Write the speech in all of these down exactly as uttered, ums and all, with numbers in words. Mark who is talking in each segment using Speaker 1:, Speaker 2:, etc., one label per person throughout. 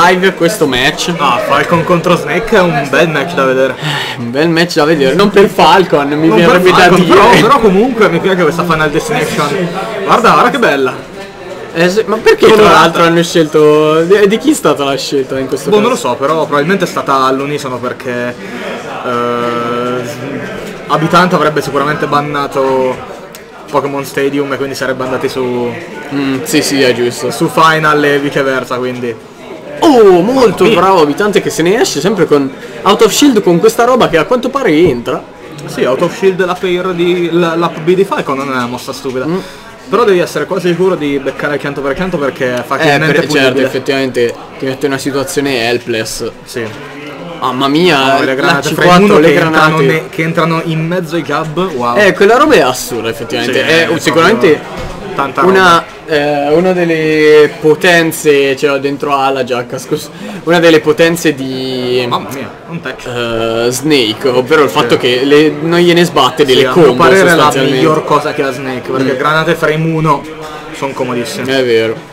Speaker 1: live questo match.
Speaker 2: Ah, Falcon contro Snake è un bel match da vedere.
Speaker 1: Un bel match da vedere, non per Falcon, mi
Speaker 2: Non
Speaker 1: verrebbe
Speaker 2: per
Speaker 1: da
Speaker 2: Falcon,
Speaker 1: dire.
Speaker 2: però, però comunque mi piace questa Final Destination. Guarda, guarda che bella.
Speaker 1: Eh, se- ma perché tra
Speaker 2: Colorata.
Speaker 1: l'altro hanno scelto... Di, di chi è stata la scelta in questo
Speaker 2: Boh,
Speaker 1: caso?
Speaker 2: non lo so, però probabilmente è stata all'unisono perché eh, Abitante avrebbe sicuramente bannato Pokémon Stadium e quindi sarebbe andati su,
Speaker 1: Mm, sì, sì, è giusto.
Speaker 2: su Final e viceversa, quindi
Speaker 1: Oh, molto
Speaker 2: Mamma mia.
Speaker 1: bravo Abitante che se ne esce sempre con Out of Shield con questa roba che a quanto pare entra.
Speaker 2: sì, Out of Shield la pair di l'app B di Falcon non è una mossa stupida.
Speaker 1: Mm.
Speaker 2: Però devi essere quasi sicuro di beccare il cento per cento perché è
Speaker 1: Eh,
Speaker 2: facilmente
Speaker 1: per, certo,
Speaker 2: punibile.
Speaker 1: effettivamente ti mette in una situazione helpless.
Speaker 2: Sì.
Speaker 1: Mamma mia,
Speaker 2: No, le
Speaker 1: la
Speaker 2: granate
Speaker 1: C
Speaker 2: frame
Speaker 1: quattro,
Speaker 2: uno
Speaker 1: le
Speaker 2: che entrano,
Speaker 1: granate.
Speaker 2: ne- che entrano in mezzo ai cab, wow.
Speaker 1: Eh, quella roba è assurda effettivamente.
Speaker 2: Sì,
Speaker 1: è
Speaker 2: è
Speaker 1: sicuramente
Speaker 2: proprio tanta
Speaker 1: una, eh, una delle potenze, ce l'ho dentro alla giacca, scusa. Una delle potenze di
Speaker 2: Mamma mia, un tech.
Speaker 1: eh, Snake, ovvero il fatto che le- non gliene sbatte delle
Speaker 2: Sì, a
Speaker 1: combo
Speaker 2: mio parere è la
Speaker 1: sostanzialmente.
Speaker 2: miglior cosa che ha Snake, perché granate frame uno sono comodissime.
Speaker 1: È vero.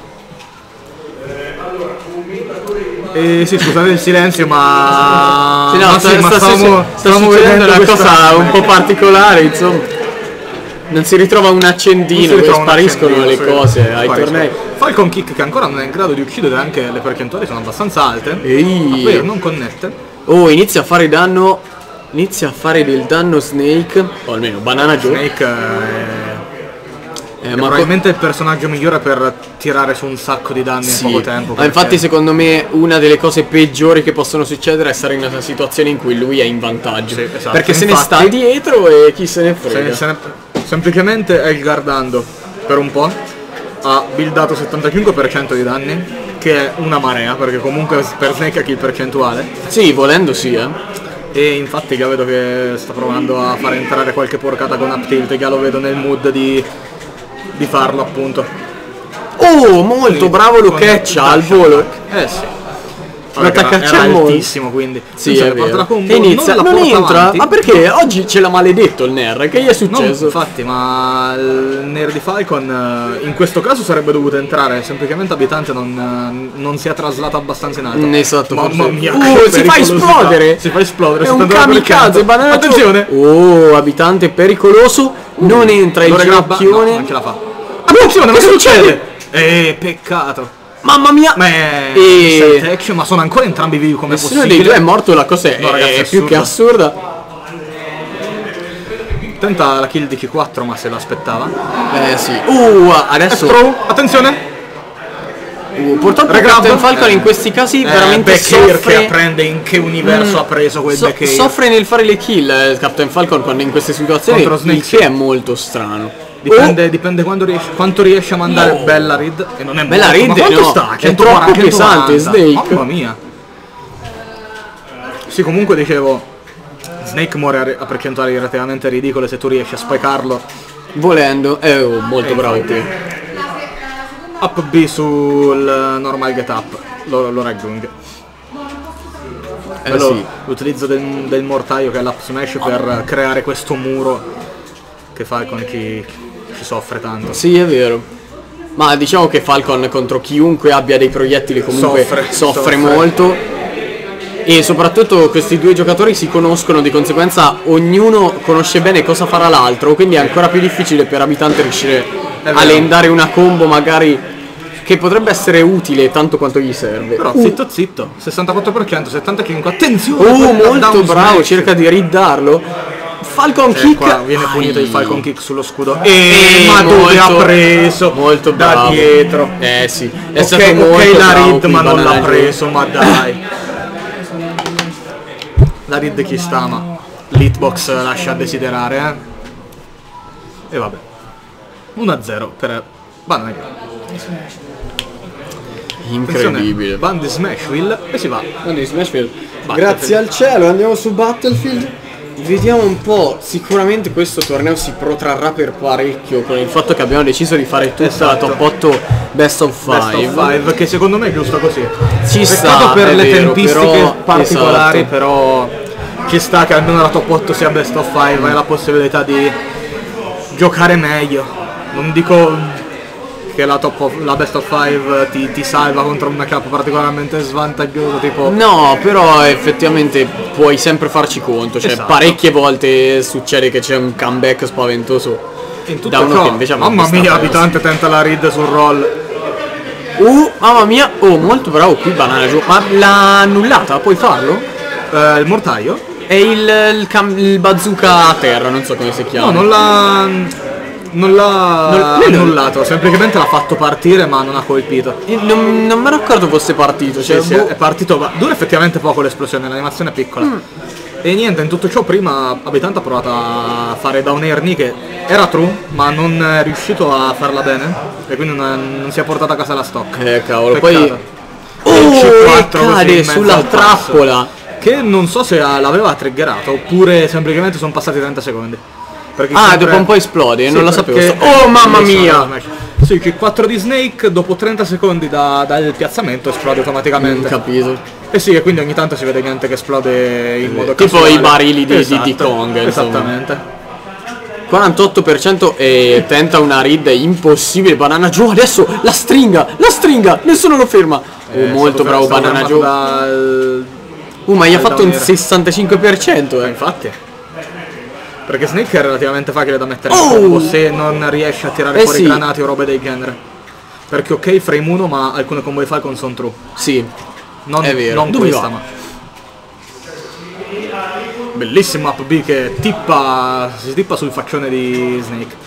Speaker 2: E sì, scusate il silenzio, ma...
Speaker 1: Sì, no,
Speaker 2: ma
Speaker 1: sta,
Speaker 2: sì, ma
Speaker 1: sta,
Speaker 2: stavamo,
Speaker 1: sta
Speaker 2: stavamo
Speaker 1: succedendo
Speaker 2: vedendo
Speaker 1: una
Speaker 2: questa-
Speaker 1: cosa un po' particolare, insomma. Non si ritrova un
Speaker 2: Non si
Speaker 1: accendino, dove
Speaker 2: ritrova un
Speaker 1: spariscono
Speaker 2: accendino,
Speaker 1: le
Speaker 2: sì,
Speaker 1: cose ai
Speaker 2: spariscono.
Speaker 1: tornei.
Speaker 2: Falcon Kick che ancora non è in grado di uccidere, anche le percentuali sono abbastanza alte.
Speaker 1: Ehi.
Speaker 2: La player non connette.
Speaker 1: Oh, inizia a fare danno. Inizia a fare del danno Snake. O almeno Banana Joe.
Speaker 2: Snake è,
Speaker 1: Eh,
Speaker 2: è
Speaker 1: ma co-
Speaker 2: probabilmente il personaggio migliore per tirare su un sacco di danni
Speaker 1: sì.
Speaker 2: in poco tempo.
Speaker 1: Ma
Speaker 2: perché-
Speaker 1: infatti secondo me una delle cose peggiori che possono succedere è stare in una situazione in cui lui è in vantaggio.
Speaker 2: Sì, esatto.
Speaker 1: Perché se ne
Speaker 2: Infatti-
Speaker 1: sta dietro e chi se ne frega.
Speaker 2: Se- se ne- semplicemente è il guardando per un po'. Ha buildato settantacinque per cento di danni, che è una marea, perché comunque per Snake è kill percentuale.
Speaker 1: Sì, volendo sì, eh.
Speaker 2: E infatti già vedo che sta provando a far entrare qualche porcata con up tilt, già lo vedo nel mood di, di farlo appunto.
Speaker 1: Oh, molto bravo lo
Speaker 2: Con
Speaker 1: catch
Speaker 2: il
Speaker 1: al
Speaker 2: dash
Speaker 1: volo.
Speaker 2: attack. Eh sì.
Speaker 1: Lo
Speaker 2: Vabbè,
Speaker 1: attacca
Speaker 2: era,
Speaker 1: c'è
Speaker 2: era
Speaker 1: molto.
Speaker 2: altissimo, quindi.
Speaker 1: Sì,
Speaker 2: Attenzione,
Speaker 1: è
Speaker 2: porta
Speaker 1: vero.
Speaker 2: la combo,
Speaker 1: E inizia,
Speaker 2: non la
Speaker 1: non
Speaker 2: porta
Speaker 1: entra?
Speaker 2: avanti.
Speaker 1: Ma perché oggi ce l'ha maledetto il Ner? Che gli è
Speaker 2: No,
Speaker 1: successo?
Speaker 2: infatti, ma il Nero di Falcon eh, in questo caso sarebbe dovuto entrare, semplicemente Abitante non, eh, non si è traslato abbastanza in alto.
Speaker 1: Mm, esatto,
Speaker 2: Mamma
Speaker 1: forse.
Speaker 2: mia,
Speaker 1: Uh,
Speaker 2: che
Speaker 1: si fa
Speaker 2: pericolosità.
Speaker 1: esplodere!
Speaker 2: Si fa esplodere.
Speaker 1: È un
Speaker 2: settantadue per cento.
Speaker 1: kamikaze, banana.
Speaker 2: Attenzione!
Speaker 1: Oh, Abitante pericoloso. Non entra il
Speaker 2: Lo regrabba?
Speaker 1: ginocchione.
Speaker 2: No, non ce la fa. Attenzione, ma che succede? Eh, peccato.
Speaker 1: Mamma mia!
Speaker 2: Ma è
Speaker 1: E-
Speaker 2: select action, ma sono ancora entrambi vivi come
Speaker 1: Nessuno
Speaker 2: possibile.
Speaker 1: dei due è morto, la cosa è,
Speaker 2: No, ragazzi,
Speaker 1: è
Speaker 2: è
Speaker 1: più che assurda.
Speaker 2: Tenta la kill di Q quattro, ma se l'aspettava.
Speaker 1: Eh sì. Uh, adesso.
Speaker 2: Throw, attenzione!
Speaker 1: Uh, purtroppo
Speaker 2: Regrab.
Speaker 1: Captain Falcon in questi casi
Speaker 2: Eh,
Speaker 1: veramente
Speaker 2: back air
Speaker 1: soffre.
Speaker 2: che apprende in che universo
Speaker 1: Mm.
Speaker 2: ha preso quel
Speaker 1: So-
Speaker 2: back air.
Speaker 1: soffre nel fare le kill eh, Captain Falcon quando in queste situazioni,
Speaker 2: Contro Snake,
Speaker 1: il
Speaker 2: sì.
Speaker 1: che è molto strano.
Speaker 2: Dipende, dipende quando riesce, quanto riesce a mandare
Speaker 1: Oh.
Speaker 2: Bella Reed. E non è
Speaker 1: Bella
Speaker 2: molto,
Speaker 1: Reed,
Speaker 2: ma quanto
Speaker 1: no,
Speaker 2: sta?
Speaker 1: è
Speaker 2: centoquaranta,
Speaker 1: troppo pesante,
Speaker 2: centonovanta.
Speaker 1: Snake.
Speaker 2: Mamma mia. Sì, comunque dicevo, Snake muore a, re- a percentuali relativamente ridicole se tu riesci a spicarlo.
Speaker 1: Volendo, eh, oh, molto
Speaker 2: Eh,
Speaker 1: bravo
Speaker 2: infatti.
Speaker 1: te.
Speaker 2: Up B sul normal get up. Lo, lo raggiunge.
Speaker 1: Eh
Speaker 2: Quello-
Speaker 1: sì.
Speaker 2: L'utilizzo del, del mortaio che è l'up smash per creare questo muro che fa con chi, chi soffre tanto.
Speaker 1: Sì, è vero. Ma diciamo che Falcon contro chiunque abbia dei proiettili comunque
Speaker 2: Soffre,
Speaker 1: soffre,
Speaker 2: soffre.
Speaker 1: molto. E soprattutto questi due giocatori si conoscono, di conseguenza ognuno conosce bene cosa farà l'altro, quindi è ancora più difficile per Abitante riuscire
Speaker 2: È
Speaker 1: a
Speaker 2: vero.
Speaker 1: lendare una combo magari che potrebbe essere utile tanto quanto gli serve.
Speaker 2: Però
Speaker 1: Uh,
Speaker 2: zitto zitto, sessantaquattro per cento, settantacinque per cento, attenzione!
Speaker 1: oh,
Speaker 2: quel
Speaker 1: molto
Speaker 2: down
Speaker 1: bravo,
Speaker 2: smash.
Speaker 1: cerca di riddarlo. Falcon
Speaker 2: Eh,
Speaker 1: kick.
Speaker 2: qua viene punito il
Speaker 1: Ai.
Speaker 2: Falcon Kick sullo scudo.
Speaker 1: Eh,
Speaker 2: E ma dove ha
Speaker 1: molto-
Speaker 2: preso?
Speaker 1: molto
Speaker 2: da
Speaker 1: bravo.
Speaker 2: dietro.
Speaker 1: Eh sì, è
Speaker 2: Ok,
Speaker 1: stato
Speaker 2: ok,
Speaker 1: molto
Speaker 2: la
Speaker 1: bravo
Speaker 2: Reed
Speaker 1: qui
Speaker 2: ma non
Speaker 1: Banana
Speaker 2: l'ha
Speaker 1: Joe.
Speaker 2: preso, ma dai. La Reed chi sta, ma l'hitbox lascia a desiderare, eh. E vabbè. uno a zero per Banana Joe.
Speaker 1: Incredibile.
Speaker 2: Bandy Smashville e si va.
Speaker 1: Quindi Smashville.
Speaker 2: Battlefield.
Speaker 1: Grazie al cielo, andiamo su Battlefield. Vediamo un po', sicuramente questo torneo si protrarrà per parecchio con il fatto che abbiamo deciso di fare tutta
Speaker 2: Esatto.
Speaker 1: la top otto best of
Speaker 2: Best
Speaker 1: five.
Speaker 2: of five, che secondo me è giusto così.
Speaker 1: Ci
Speaker 2: Peccato
Speaker 1: sta,
Speaker 2: per
Speaker 1: è
Speaker 2: le
Speaker 1: vero,
Speaker 2: tempistiche
Speaker 1: però-
Speaker 2: particolari,
Speaker 1: esatto.
Speaker 2: però ci sta che almeno la top otto sia best of five, hai la possibilità di giocare meglio. Non dico che la, top of, la best of five ti, ti salva contro un matchup particolarmente svantaggioso tipo...
Speaker 1: No, però effettivamente puoi sempre farci conto, cioè
Speaker 2: Esatto.
Speaker 1: parecchie volte succede che c'è un comeback spaventoso
Speaker 2: In tutto
Speaker 1: da uno
Speaker 2: ciò,
Speaker 1: che invece aveva
Speaker 2: mamma
Speaker 1: questa
Speaker 2: mia,
Speaker 1: cosa.
Speaker 2: Abitante tenta la read sul roll.
Speaker 1: Uh, mamma mia, oh molto bravo qui Banana Joe, ma l'ha annullata, puoi farlo?
Speaker 2: Eh, il mortaio?
Speaker 1: È il, il, cam- il bazooka a terra, non so come si chiama.
Speaker 2: No, non l'ha... Non l'ha
Speaker 1: Non- lui non-
Speaker 2: annullato, semplicemente l'ha fatto partire ma non ha colpito.
Speaker 1: Eh, Non, non mi ero accorto fosse partito, cioè,
Speaker 2: Sì, sì,
Speaker 1: boh.
Speaker 2: è partito, ma dura effettivamente poco l'esplosione, l'animazione è piccola. E niente, in tutto ciò prima Abitante ha provato a fare down air knee che era true, ma non è riuscito a farla bene e quindi non, non si è portata a casa la stock.
Speaker 1: Eh cavolo,
Speaker 2: Peccato.
Speaker 1: poi...
Speaker 2: E il
Speaker 1: Oh,
Speaker 2: C
Speaker 1: e
Speaker 2: quattro così in
Speaker 1: cade
Speaker 2: mezzo
Speaker 1: sulla
Speaker 2: al passo,
Speaker 1: trappola.
Speaker 2: che non so se l'aveva triggerato oppure semplicemente sono passati trenta secondi. Perché
Speaker 1: Ah,
Speaker 2: sempre-
Speaker 1: dopo un po' esplode,
Speaker 2: Sì,
Speaker 1: non la sapevo.
Speaker 2: perché-
Speaker 1: Oh mamma
Speaker 2: Sì,
Speaker 1: mia!
Speaker 2: sono smash. Sì, il kick quattro di Snake dopo trenta secondi da- dal piazzamento esplode automaticamente.
Speaker 1: Capito.
Speaker 2: Eh sì, e quindi ogni tanto si vede niente che esplode in modo
Speaker 1: Tipo
Speaker 2: casuale.
Speaker 1: i barili di- di-
Speaker 2: Esatto,
Speaker 1: di Kong, insomma.
Speaker 2: Esattamente.
Speaker 1: quarantotto per cento e tenta una read impossibile. Banana Joe adesso la stringa, la stringa, nessuno lo ferma. Oh,
Speaker 2: È
Speaker 1: molto
Speaker 2: stato-
Speaker 1: bravo
Speaker 2: stato
Speaker 1: Banana
Speaker 2: fermato
Speaker 1: Joe.
Speaker 2: dal-
Speaker 1: Uh, ma gli ha
Speaker 2: dal
Speaker 1: fatto un
Speaker 2: down air.
Speaker 1: sessantacinque per cento,
Speaker 2: Eh,
Speaker 1: eh.
Speaker 2: infatti. Perché Snake è relativamente facile da mettere in
Speaker 1: Oh!
Speaker 2: combo se non riesce a tirare
Speaker 1: Eh
Speaker 2: fuori
Speaker 1: sì.
Speaker 2: granati o robe del genere. Perché ok, frame uno, ma alcune combo di Falcon sono true.
Speaker 1: Sì,
Speaker 2: Non,
Speaker 1: è vero.
Speaker 2: non
Speaker 1: Dove
Speaker 2: questa,
Speaker 1: va?
Speaker 2: ma. Bellissimo up B che tippa. Si tippa sul faccione di Snake.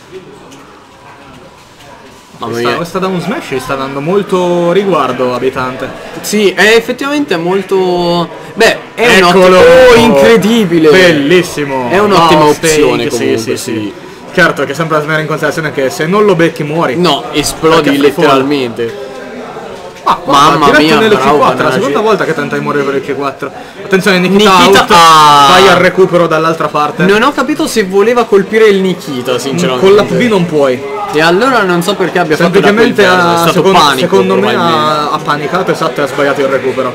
Speaker 1: Mamma
Speaker 2: Questa,
Speaker 1: mia.
Speaker 2: questa down smash gli sta dando molto riguardo Abitante.
Speaker 1: Sì, è effettivamente molto... Beh, è un
Speaker 2: Eccolo!
Speaker 1: ottimo... Oh, incredibile!
Speaker 2: Bellissimo!
Speaker 1: È un'ottima
Speaker 2: Wow,
Speaker 1: opzione
Speaker 2: steak,
Speaker 1: comunque,
Speaker 2: sì, sì,
Speaker 1: sì.
Speaker 2: sì. Certo che è sempre da tenere in considerazione che se non lo becchi muori.
Speaker 1: No, esplodi
Speaker 2: Perché free fall.
Speaker 1: letteralmente.
Speaker 2: Ah,
Speaker 1: Mamma
Speaker 2: diretto
Speaker 1: mia,
Speaker 2: nelle
Speaker 1: bravo
Speaker 2: C quattro, è la
Speaker 1: Banana
Speaker 2: seconda
Speaker 1: Joe.
Speaker 2: volta che tenta di morire per il C quattro. Attenzione, Nikita,
Speaker 1: Nikita,
Speaker 2: out,
Speaker 1: ah.
Speaker 2: vai al recupero dall'altra parte.
Speaker 1: Non ho capito se voleva colpire il Nikita, sinceramente.
Speaker 2: Con l'A P B non puoi.
Speaker 1: E allora non so perché abbia fatto da quel
Speaker 2: Semplicemente
Speaker 1: verso, è
Speaker 2: ha,
Speaker 1: stato
Speaker 2: secondo,
Speaker 1: panico
Speaker 2: secondo me
Speaker 1: probabilmente.
Speaker 2: ha, ha panicato, esatto, e ha sbagliato il recupero.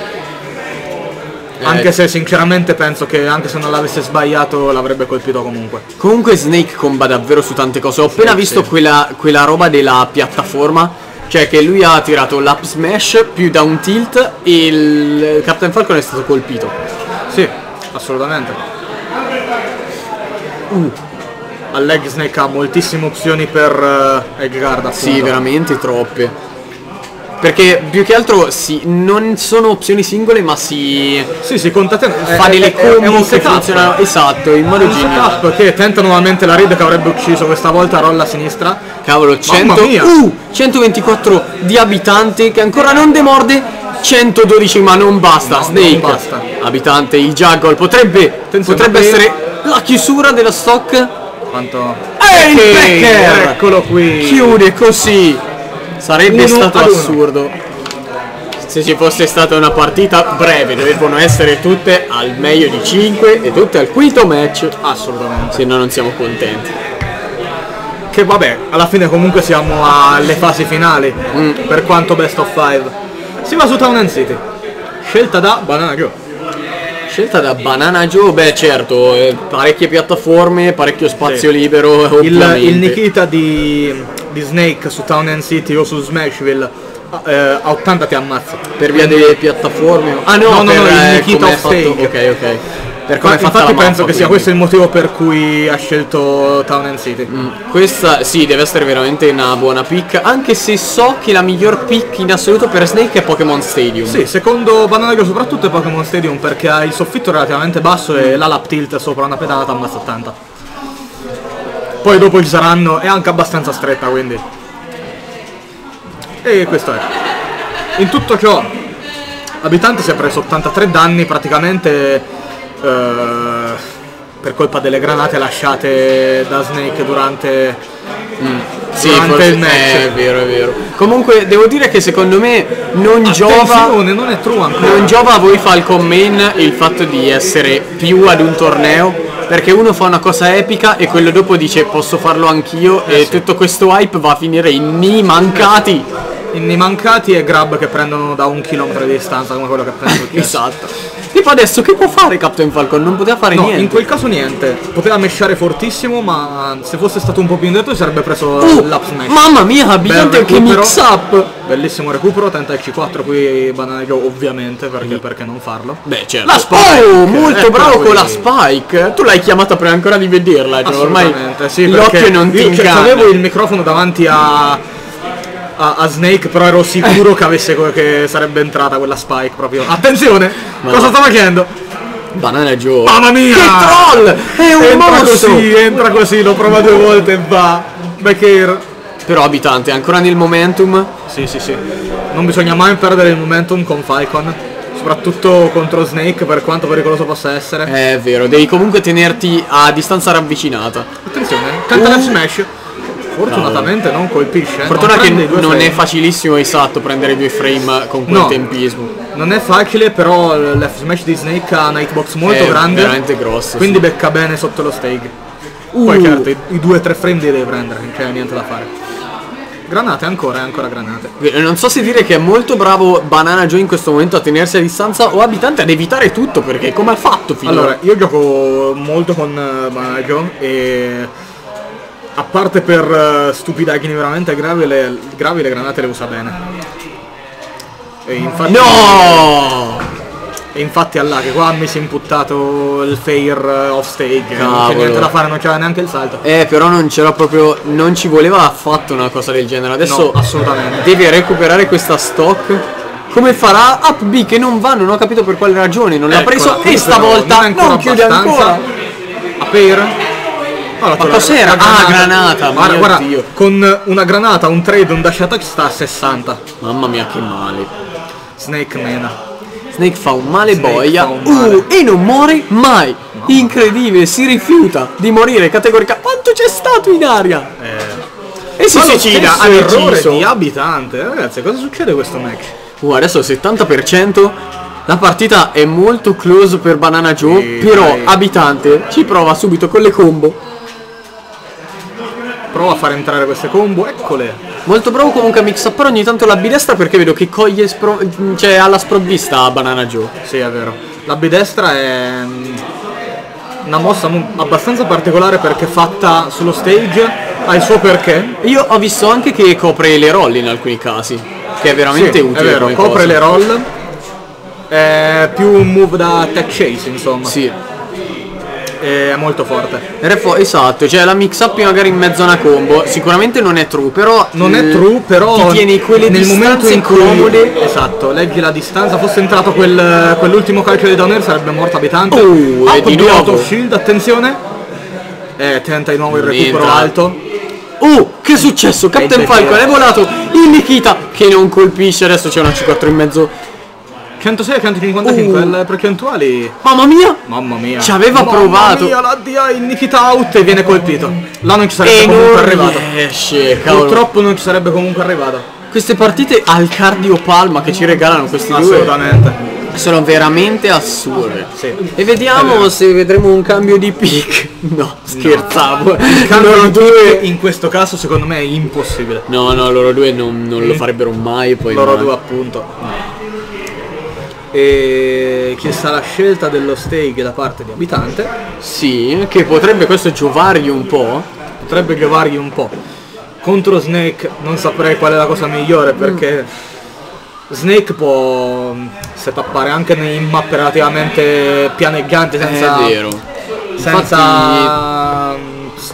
Speaker 1: Eh.
Speaker 2: Anche se sinceramente penso che anche se non l'avesse sbagliato l'avrebbe colpito comunque.
Speaker 1: Comunque Snake comba davvero su tante cose. Ho appena
Speaker 2: Sì,
Speaker 1: visto
Speaker 2: sì.
Speaker 1: Quella, quella roba della piattaforma. Cioè che lui ha tirato l'up smash più da un tilt e il Captain Falcon è stato colpito.
Speaker 2: Sì, assolutamente.
Speaker 1: Uh,
Speaker 2: Al leg Snake ha moltissime opzioni per uh, edge guard, appunto.
Speaker 1: sì, veramente troppe. Perché più che altro sì, non sono opzioni singole ma si
Speaker 2: Sì, si contatena.
Speaker 1: fa
Speaker 2: è-
Speaker 1: delle
Speaker 2: è- è
Speaker 1: combo
Speaker 2: un
Speaker 1: che
Speaker 2: setup.
Speaker 1: funzionano esatto in modo
Speaker 2: Un
Speaker 1: geniale.
Speaker 2: setup che tenta nuovamente la read che avrebbe ucciso questa volta rolla a sinistra.
Speaker 1: Cavolo, cento,
Speaker 2: mia.
Speaker 1: uh, centoventiquattro di Abitante che ancora non demorde, centododici ma non basta.
Speaker 2: No,
Speaker 1: Snake,
Speaker 2: non basta.
Speaker 1: Abitante, il juggle potrebbe,
Speaker 2: Attenzione,
Speaker 1: potrebbe
Speaker 2: per-
Speaker 1: essere la chiusura della stock.
Speaker 2: Quanto.
Speaker 1: E il
Speaker 2: Ok,
Speaker 1: Becker!
Speaker 2: Eccolo qui.
Speaker 1: Chiude così. Sarebbe
Speaker 2: Uno
Speaker 1: stato
Speaker 2: ad uno.
Speaker 1: assurdo se ci fosse stata una partita breve, dovevano essere tutte al meglio di cinque e tutte al quinto match.
Speaker 2: Assolutamente.
Speaker 1: Se no non siamo contenti.
Speaker 2: Che vabbè, alla fine comunque siamo alle fasi finali.
Speaker 1: Mm.
Speaker 2: Per quanto best of five. Si va su Town and City. Scelta da Banana Joe.
Speaker 1: Scelta da Banana Joe, beh certo, eh, parecchie piattaforme, parecchio spazio
Speaker 2: Sì.
Speaker 1: libero,
Speaker 2: Il,
Speaker 1: ovviamente.
Speaker 2: il Nikita di, di Snake su Town and City o su Smashville eh, a ottanta ti ammazza.
Speaker 1: Per via delle piattaforme. Ah no,
Speaker 2: No, no,
Speaker 1: per
Speaker 2: no, il
Speaker 1: eh,
Speaker 2: Nikita
Speaker 1: come è
Speaker 2: of
Speaker 1: fatto.
Speaker 2: Stake.
Speaker 1: Ok, ok. Per come è fatta
Speaker 2: Infatti
Speaker 1: la
Speaker 2: penso
Speaker 1: mappa,
Speaker 2: che sia
Speaker 1: quindi.
Speaker 2: questo il motivo per cui ha scelto Town and City.
Speaker 1: Mm, Questa sì, deve essere veramente una buona pick, anche se so che la miglior pick in assoluto per Snake è Pokémon Stadium.
Speaker 2: Sì, secondo Banana Joe soprattutto è Pokémon Stadium perché ha il soffitto relativamente basso e la lap tilt sopra una pedata ammazza ottanta. Poi dopo ci saranno, è anche abbastanza stretta quindi. E questo è. In tutto ciò, Abitante si è preso ottantatré danni praticamente eh, per colpa delle granate lasciate da Snake durante,
Speaker 1: Sì,
Speaker 2: durante
Speaker 1: forse
Speaker 2: il match.
Speaker 1: è vero, è vero. Comunque devo dire che secondo me non giova
Speaker 2: Attenzione, non è true ancora.
Speaker 1: non giova a voi Falcon Main il fatto di essere più ad un torneo, perché uno fa una cosa epica e quello dopo dice posso farlo anch'io e tutto questo hype va a finire in ni mancati.
Speaker 2: I mancati e grab che prendono da un chilometro di distanza come quello che ha preso il Chess.
Speaker 1: Esatto. Che Tipo adesso che può fare Captain Falcon? Non poteva fare
Speaker 2: No,
Speaker 1: niente.
Speaker 2: in quel caso niente. Poteva meshare fortissimo, ma se fosse stato un po' più indietro si sarebbe preso
Speaker 1: Uh,
Speaker 2: l'up smash.
Speaker 1: mamma mia, abitante che
Speaker 2: recupero.
Speaker 1: mix up.
Speaker 2: Bellissimo recupero, tenta il C quattro qui Banana Joe ovviamente, perché, perché non farlo?
Speaker 1: Beh, certo.
Speaker 2: La Spike!
Speaker 1: Oh, molto
Speaker 2: Eccola
Speaker 1: bravo
Speaker 2: qui.
Speaker 1: con la Spike. Tu l'hai chiamata prima ancora di vederla, cioè ormai
Speaker 2: Assolutamente, sì,
Speaker 1: l'occhio
Speaker 2: perché
Speaker 1: non ti
Speaker 2: io cioè,
Speaker 1: inganna.
Speaker 2: avevo il microfono davanti a, a, a Snake, però ero sicuro che, avesse, che sarebbe entrata quella Spike proprio. Attenzione!
Speaker 1: Ma
Speaker 2: cosa
Speaker 1: no.
Speaker 2: sta facendo?
Speaker 1: Banana Joe.
Speaker 2: Mamma mia!
Speaker 1: Che troll! È un
Speaker 2: entra
Speaker 1: mostro!
Speaker 2: così, entra così, lo prova due volte e va. Back air.
Speaker 1: Però abitante, ancora nel momentum.
Speaker 2: Sì, sì, sì. Non bisogna mai perdere il momentum con Falcon, soprattutto contro Snake, per quanto pericoloso possa essere.
Speaker 1: È vero, devi comunque tenerti a distanza ravvicinata.
Speaker 2: Attenzione, canta
Speaker 1: Uh.
Speaker 2: F smash. Fortunatamente non colpisce.
Speaker 1: Fortuna
Speaker 2: non
Speaker 1: che
Speaker 2: prende i due
Speaker 1: non
Speaker 2: frame.
Speaker 1: è facilissimo esatto prendere due frame con quel
Speaker 2: No.
Speaker 1: tempismo.
Speaker 2: Non è facile, però l'F smash di Snake ha una hitbox molto
Speaker 1: È
Speaker 2: grande,
Speaker 1: veramente grosso.
Speaker 2: quindi becca bene sotto lo stage.
Speaker 1: Uh.
Speaker 2: Poi certo, i, i due tre frame li devi prendere, non c'è niente da fare. Granate ancora, e ancora granate.
Speaker 1: sì. Non so se dire che è molto bravo Banana Joe in questo momento a tenersi a distanza o abitante ad evitare tutto, perché come ha fatto finora?
Speaker 2: Allora, io gioco molto con uh, Banana Joe e a parte per uh, stupidaggini veramente gravi le, gravi, le granate le usa bene. E infatti,
Speaker 1: No!
Speaker 2: e infatti Allah che qua mi si è imputtato il fair uh, off stage, non
Speaker 1: Cavolo.
Speaker 2: c'è niente da fare, non c'era neanche il salto.
Speaker 1: Eh, però non c'era proprio. Non ci voleva affatto una cosa del genere. Adesso
Speaker 2: No, assolutamente.
Speaker 1: deve recuperare questa stock. Come farà? Up B che non va, non ho capito per quale ragione. Non l'ha
Speaker 2: Eccola,
Speaker 1: preso
Speaker 2: qui
Speaker 1: e
Speaker 2: però
Speaker 1: stavolta
Speaker 2: non è ancora
Speaker 1: non chiude
Speaker 2: abbastanza.
Speaker 1: ancora.
Speaker 2: A pair. Allora,
Speaker 1: Ma
Speaker 2: c'è la-
Speaker 1: cos'era?
Speaker 2: la
Speaker 1: Ah, granata,
Speaker 2: Guarda,
Speaker 1: mio
Speaker 2: guarda,
Speaker 1: Dio.
Speaker 2: con una granata, un trade, un dash attack sta a sessanta.
Speaker 1: Mamma mia che male.
Speaker 2: Snake mena.
Speaker 1: Snake fa un male
Speaker 2: Snake
Speaker 1: boia.
Speaker 2: fa un male.
Speaker 1: Uh, e non muore mai. Incredibile, si rifiuta di morire categoricamente. Quanto c'è stato in aria?
Speaker 2: Eh.
Speaker 1: E si
Speaker 2: Ma lo
Speaker 1: suicida
Speaker 2: stesso errore
Speaker 1: all'errore
Speaker 2: di abitante. Ragazzi, cosa succede questo match?
Speaker 1: Uh, adesso il settanta per cento. La partita è molto close per Banana Joe.
Speaker 2: Sì,
Speaker 1: però
Speaker 2: dai.
Speaker 1: abitante ci prova subito con le combo.
Speaker 2: Prova a fare entrare queste combo, eccole.
Speaker 1: Molto bravo comunque a mix up, però ogni tanto la bidestra perché vedo che coglie spro- cioè alla sprovvista a Banana Joe.
Speaker 2: Sì, è vero. La bidestra è mm, una mossa mo- abbastanza particolare perché fatta sullo stage, ha il suo perché.
Speaker 1: Io ho visto anche che copre le roll in alcuni casi, che è veramente
Speaker 2: Sì,
Speaker 1: utile.
Speaker 2: è vero,
Speaker 1: come
Speaker 2: copre
Speaker 1: cosa.
Speaker 2: le roll. È più un move da tech chase, insomma.
Speaker 1: Sì.
Speaker 2: È molto forte.
Speaker 1: Refo- esatto, cioè la mix up magari in mezzo a una combo, sicuramente non è true, però
Speaker 2: Non è
Speaker 1: eh,
Speaker 2: true, però
Speaker 1: ti tieni quelle
Speaker 2: nel momento
Speaker 1: distanze
Speaker 2: in cui
Speaker 1: comode.
Speaker 2: esatto, leggi la distanza, fosse entrato quel, quell'ultimo calcio di Downer sarebbe morto abitante.
Speaker 1: Oh,
Speaker 2: Up
Speaker 1: e di
Speaker 2: B
Speaker 1: nuovo.
Speaker 2: out of shield, attenzione. Eh, tenta di nuovo il recupero
Speaker 1: Entra.
Speaker 2: alto.
Speaker 1: Oh, che è successo? Captain
Speaker 2: il
Speaker 1: Falcon
Speaker 2: tiro.
Speaker 1: è volato il Nikita che non colpisce, adesso c'è una C quattro in mezzo.
Speaker 2: centosei a centocinquantacinque,
Speaker 1: Uh.
Speaker 2: le percentuali.
Speaker 1: Mamma mia!
Speaker 2: Mamma mia.
Speaker 1: Ci aveva
Speaker 2: Mamma
Speaker 1: provato.
Speaker 2: mia, la D I, il Nikita out e viene colpito. Là non ci sarebbe
Speaker 1: E
Speaker 2: comunque
Speaker 1: non
Speaker 2: arrivato.
Speaker 1: riesce, cavolo.
Speaker 2: Purtroppo non ci sarebbe comunque arrivato.
Speaker 1: Queste partite al cardio palma che ci regalano questi due
Speaker 2: Assolutamente.
Speaker 1: sono veramente assurde.
Speaker 2: Sì.
Speaker 1: E
Speaker 2: È
Speaker 1: vediamo
Speaker 2: vero.
Speaker 1: se vedremo un cambio di pick. No, scherzavo.
Speaker 2: Il cambio
Speaker 1: Loro
Speaker 2: di
Speaker 1: due.
Speaker 2: pick in questo caso secondo me è impossibile.
Speaker 1: No, no, loro due non, non lo farebbero mai. Poi
Speaker 2: Loro
Speaker 1: no.
Speaker 2: due appunto. E chi sa la scelta dello stake da parte di abitante
Speaker 1: Sì, che potrebbe questo giovargli un po'.
Speaker 2: potrebbe giovargli un po'. Contro Snake non saprei qual è la cosa migliore perché Snake può setappare anche in mappe relativamente pianeggianti senza,
Speaker 1: È vero.
Speaker 2: senza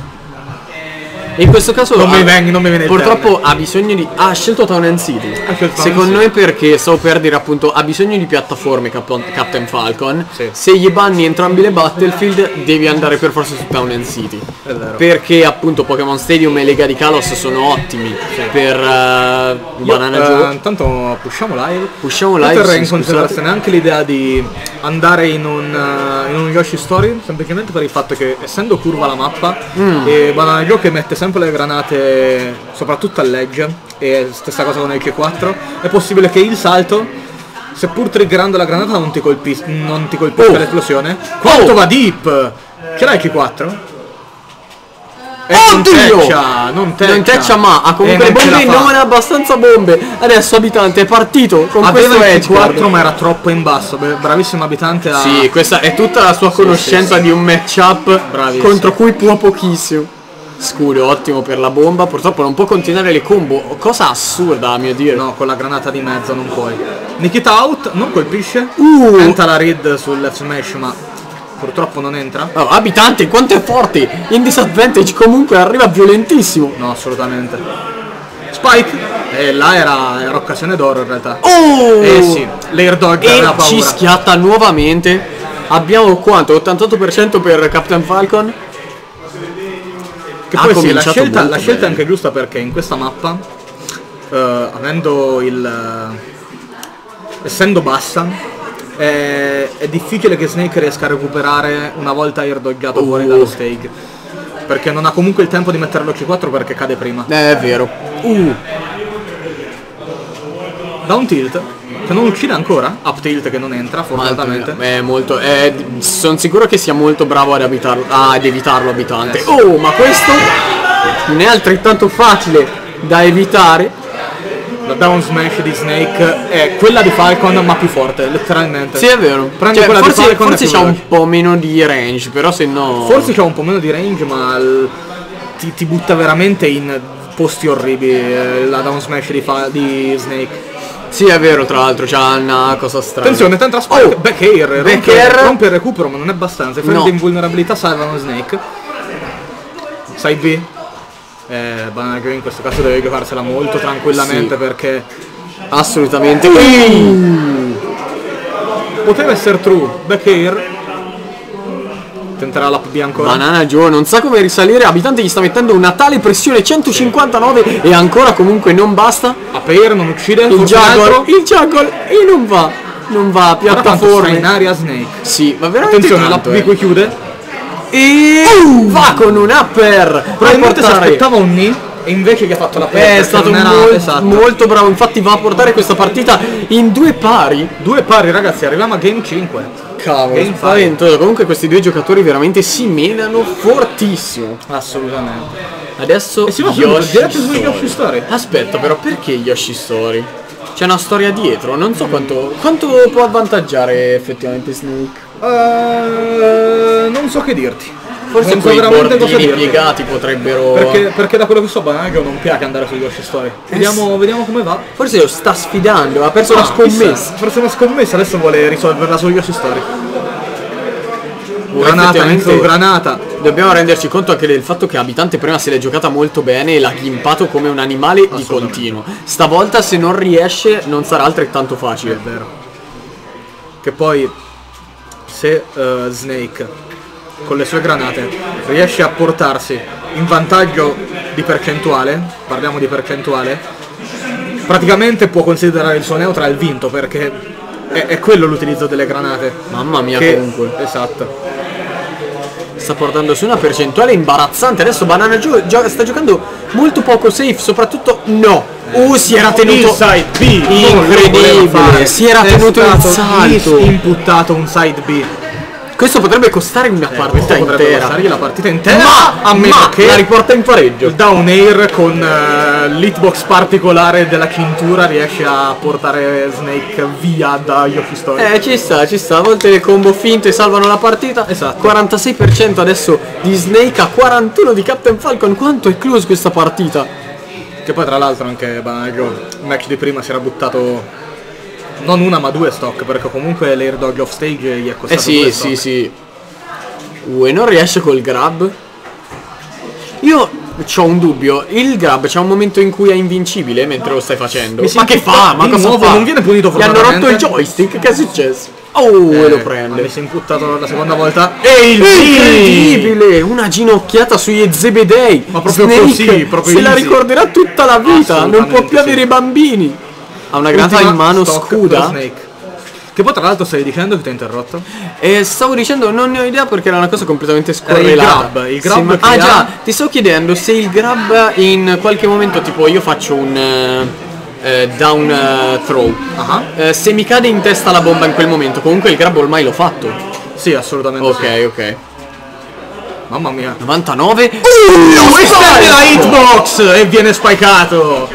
Speaker 1: In questo caso
Speaker 2: Non mi
Speaker 1: ha-
Speaker 2: veng- non mi viene il
Speaker 1: purtroppo ha bisogno di. Ha scelto Town and City.
Speaker 2: Ha scelto Town
Speaker 1: Secondo
Speaker 2: and
Speaker 1: me perché stavo per dire appunto ha bisogno di piattaforme Cap- Captain Falcon.
Speaker 2: Sì.
Speaker 1: Se gli banni entrambi le Battlefield devi andare per forza su Town and City.
Speaker 2: È vero.
Speaker 1: Perché appunto Pokémon Stadium e Lega di Kalos sono ottimi per eh, Banana
Speaker 2: Io,
Speaker 1: Joe.
Speaker 2: eh, intanto pushiamo live.
Speaker 1: Pushiamo
Speaker 2: Non
Speaker 1: live.
Speaker 2: terrei
Speaker 1: sì,
Speaker 2: in considerazione
Speaker 1: scusate.
Speaker 2: anche l'idea di andare in un, uh, in un Yoshi Story semplicemente per il fatto che essendo curva la mappa
Speaker 1: Mm.
Speaker 2: e Banana Joe che mette sempre le granate soprattutto all'edge e stessa cosa con il K quattro, è possibile che il salto seppur triggerando la granata non ti, colpis- non ti colpisca
Speaker 1: Oh.
Speaker 2: l'esplosione. Quanto
Speaker 1: Oh.
Speaker 2: va deep? Ce l'hai il K quattro? E non
Speaker 1: Oddio!
Speaker 2: teccia, non teccia.
Speaker 1: Non teccia, ma ha comunque
Speaker 2: E
Speaker 1: le
Speaker 2: non ce
Speaker 1: bombe,
Speaker 2: la fa.
Speaker 1: non ha abbastanza bombe. Adesso Abitante è partito con
Speaker 2: Aveva
Speaker 1: questo
Speaker 2: il
Speaker 1: edge
Speaker 2: quattro ma era troppo in basso. Beh, bravissimo Abitante a...
Speaker 1: Sì, questa è tutta la sua conoscenza
Speaker 2: sì, sì.
Speaker 1: di un matchup
Speaker 2: Bravissimo.
Speaker 1: contro cui può pochissimo. Scudo ottimo per la bomba, purtroppo non può continuare le combo, cosa assurda a mio dire.
Speaker 2: No, con la granata di mezzo non puoi. Nikita out, non colpisce.
Speaker 1: Uh.
Speaker 2: Tenta la read sul left smash ma purtroppo non entra.
Speaker 1: Oh, Abitante quanto è forte, in disadvantage comunque arriva violentissimo.
Speaker 2: No, assolutamente. Spike. E là era, era occasione d'oro in realtà.
Speaker 1: Oh!
Speaker 2: Eh sì, l'Air Dog
Speaker 1: E
Speaker 2: aveva
Speaker 1: ci
Speaker 2: paura.
Speaker 1: schiatta nuovamente. Abbiamo quanto? ottantotto per cento per Captain Falcon.
Speaker 2: Che
Speaker 1: Ha
Speaker 2: poi sì, la
Speaker 1: cominciato
Speaker 2: scelta,
Speaker 1: molto
Speaker 2: la scelta è
Speaker 1: bene.
Speaker 2: anche giusta perché in questa mappa, eh, avendo il... eh, essendo bassa, è, è difficile che Snake riesca a recuperare una volta airdoggato fuori
Speaker 1: Uh.
Speaker 2: dallo stake. Perché non ha comunque il tempo di mettere l'O C quattro perché cade prima.
Speaker 1: Eh, è vero. Uh,
Speaker 2: Down tilt, che non uccide ancora, up tilt che non entra, fortunatamente.
Speaker 1: è molto. Sono sicuro che sia molto bravo ad, abitarlo, ad evitarlo Abitante. Oh, ma questo non è altrettanto facile da evitare.
Speaker 2: La down smash di Snake è quella di Falcon ma più forte, letteralmente.
Speaker 1: Sì, è vero.
Speaker 2: Prendi
Speaker 1: Cioè,
Speaker 2: quella di
Speaker 1: forse
Speaker 2: Falcon
Speaker 1: forse
Speaker 2: e più
Speaker 1: c'ha
Speaker 2: veloce.
Speaker 1: un po' meno di range, però se no.
Speaker 2: Forse c'ha un po' meno di range, ma il- ti, ti butta veramente in posti orribili eh, la down smash di, fa- di Snake.
Speaker 1: Sì, è vero, tra l'altro, c'ha una cosa strana.
Speaker 2: Attenzione, tenta Spike,
Speaker 1: Oh,
Speaker 2: back air,
Speaker 1: back
Speaker 2: rompe,
Speaker 1: air.
Speaker 2: rompe il recupero, ma non è abbastanza. I frame
Speaker 1: No.
Speaker 2: di invulnerabilità salvano Snake. Side B. Eh, Banana Green in questo caso deve giocarsela molto tranquillamente
Speaker 1: Sì.
Speaker 2: perché
Speaker 1: Assolutamente.
Speaker 2: poteva essere true. Back air. Tenterà l'up B ancora.
Speaker 1: Banana Joe non sa come risalire, Abitante gli sta mettendo una tale pressione, centocinquantanove e ancora comunque non basta.
Speaker 2: Up air non uccide.
Speaker 1: Il
Speaker 2: forse un
Speaker 1: juggle,
Speaker 2: altro.
Speaker 1: il juggle e non va, non va,
Speaker 2: Ora tanto sta in
Speaker 1: piattaforme.
Speaker 2: aria Snake.
Speaker 1: Sì, va veramente
Speaker 2: Attenzione,
Speaker 1: tanto,
Speaker 2: l'up B
Speaker 1: eh.
Speaker 2: qui chiude.
Speaker 1: E va con un upper per
Speaker 2: Probabilmente si
Speaker 1: portare.
Speaker 2: aspettava un knee e invece gli ha fatto la
Speaker 1: È stato
Speaker 2: era,
Speaker 1: mol-
Speaker 2: esatto.
Speaker 1: molto bravo, infatti va a portare questa partita in due pari.
Speaker 2: Due pari ragazzi, arriviamo a game cinque.
Speaker 1: Cavolo,
Speaker 2: Game
Speaker 1: spaventoso. Comunque questi due giocatori veramente si menano fortissimo.
Speaker 2: Assolutamente.
Speaker 1: Adesso
Speaker 2: E si va
Speaker 1: Yoshi
Speaker 2: diretto su
Speaker 1: Story.
Speaker 2: Yoshi Story.
Speaker 1: Aspetta, però perché Yoshi Story? C'è una storia dietro, non so quanto, quanto può avvantaggiare effettivamente Snake.
Speaker 2: Eh, non so che dirti.
Speaker 1: Forse
Speaker 2: non so
Speaker 1: quei
Speaker 2: veramente cosa
Speaker 1: bordini
Speaker 2: dirti.
Speaker 1: piegati potrebbero.
Speaker 2: Perché, perché da quello che so Bananago non piace andare su Yoshi Story. Vediamo, vediamo come va.
Speaker 1: Forse lo sta sfidando, ha perso la
Speaker 2: Ah,
Speaker 1: scommessa.
Speaker 2: chissà, forse una scommessa, adesso vuole risolverla su Yoshi Story.
Speaker 1: Oh,
Speaker 2: Granata,
Speaker 1: effettivamente
Speaker 2: intro granata.
Speaker 1: Dobbiamo renderci conto anche del fatto che Abitante prima se l'è giocata molto bene e l'ha gimpato come un animale di continuo. Stavolta se non riesce non sarà altrettanto
Speaker 2: È
Speaker 1: facile.
Speaker 2: vero. Che poi se eh, Snake con le sue granate riesce a portarsi in vantaggio di percentuale, parliamo di percentuale, praticamente può considerare il suo neutral vinto perché è, è quello l'utilizzo delle granate.
Speaker 1: Mamma mia,
Speaker 2: Che-
Speaker 1: comunque.
Speaker 2: Esatto.
Speaker 1: Sta portando su una percentuale imbarazzante. Adesso Banana Joe gio- sta giocando molto poco safe, soprattutto no. Uh, si era tenuto
Speaker 2: Inside B, non lo voleva
Speaker 1: incredibile.
Speaker 2: fare.
Speaker 1: Si era
Speaker 2: È
Speaker 1: tenuto il
Speaker 2: stato
Speaker 1: salto.
Speaker 2: imputtato un side B.
Speaker 1: Questo potrebbe costare una
Speaker 2: Eh,
Speaker 1: partita
Speaker 2: questo potrebbe
Speaker 1: intera.
Speaker 2: costargli la partita intera,
Speaker 1: Ma,
Speaker 2: a meno
Speaker 1: ma
Speaker 2: che
Speaker 1: la riporta in pareggio.
Speaker 2: il down air con eh, l'hitbox particolare della cintura riesce a portare Snake via da Yoshi Story.
Speaker 1: Eh, ci sta, ci sta. A volte le combo finte salvano la partita.
Speaker 2: Esatto.
Speaker 1: quarantasei per cento adesso di Snake a quarantuno di Captain Falcon. Quanto è close questa partita?
Speaker 2: Che poi tra l'altro anche Bananago, il match di prima si era buttato non una ma due stock, perché comunque l'Air Dog off stage gli è
Speaker 1: Eh
Speaker 2: costato
Speaker 1: sì,
Speaker 2: due
Speaker 1: sì,
Speaker 2: stock.
Speaker 1: sì. Uh, e non riesce col grab. Io ho un dubbio. Il grab c'è un momento in cui è invincibile mentre lo stai facendo.
Speaker 2: Mi si
Speaker 1: Ma che
Speaker 2: imputa-
Speaker 1: fa? Ma
Speaker 2: di
Speaker 1: cosa
Speaker 2: nuovo
Speaker 1: fa?
Speaker 2: non viene punito
Speaker 1: Gli hanno rotto il
Speaker 2: fortunatamente.
Speaker 1: joystick. Che è successo? Oh, e lo
Speaker 2: Eh,
Speaker 1: prende.
Speaker 2: Mi si è imputtato la seconda volta.
Speaker 1: E il incredibile! Una ginocchiata sugli Zebedei!
Speaker 2: Ma proprio
Speaker 1: Snake
Speaker 2: così, proprio
Speaker 1: se la
Speaker 2: easy.
Speaker 1: ricorderà tutta la vita, non può più
Speaker 2: Assolutamente
Speaker 1: avere
Speaker 2: sì.
Speaker 1: i bambini. Ha una granata
Speaker 2: Ultima
Speaker 1: in mano
Speaker 2: stock per
Speaker 1: scuda.
Speaker 2: Snake. Che poi tra l'altro stai dicendo che ti ha interrotto?
Speaker 1: E stavo dicendo, non ne ho idea perché era una cosa completamente
Speaker 2: Era il
Speaker 1: scorrelata.
Speaker 2: grab, il grab
Speaker 1: Se ma-
Speaker 2: che
Speaker 1: ah
Speaker 2: ha-
Speaker 1: già, ti sto chiedendo se il grab in qualche momento, tipo io faccio un eh, eh, down eh, throw.
Speaker 2: Ah.
Speaker 1: Eh, se mi cade in testa la bomba in quel momento, comunque il grab ormai l'ho fatto.
Speaker 2: Sì, assolutamente.
Speaker 1: Ok,
Speaker 2: sì.
Speaker 1: ok.
Speaker 2: Mamma mia.
Speaker 1: novantanove.
Speaker 2: Uh, questa è la hitbox e viene spikeato.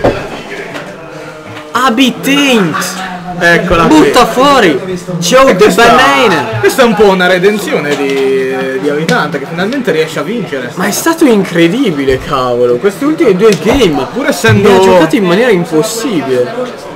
Speaker 1: Abitaint.
Speaker 2: Eccola qui.
Speaker 1: Butta fuori. Joe the Banana.
Speaker 2: Questa è un po' una redenzione di, di Abitante che finalmente riesce a vincere.
Speaker 1: Ma è stato incredibile, cavolo. Questi ultimi due game.
Speaker 2: Pur essendo...
Speaker 1: li ha giocati in maniera impossibile.